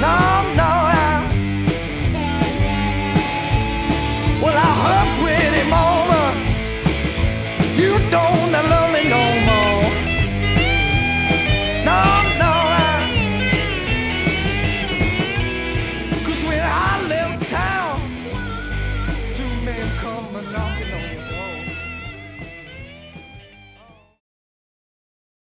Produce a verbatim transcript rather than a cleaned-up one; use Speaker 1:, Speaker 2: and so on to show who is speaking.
Speaker 1: No, no, I, well, I hug pretty mama. You don't love me no more. No, no, I, 'cause when I left town, two men come a knocking on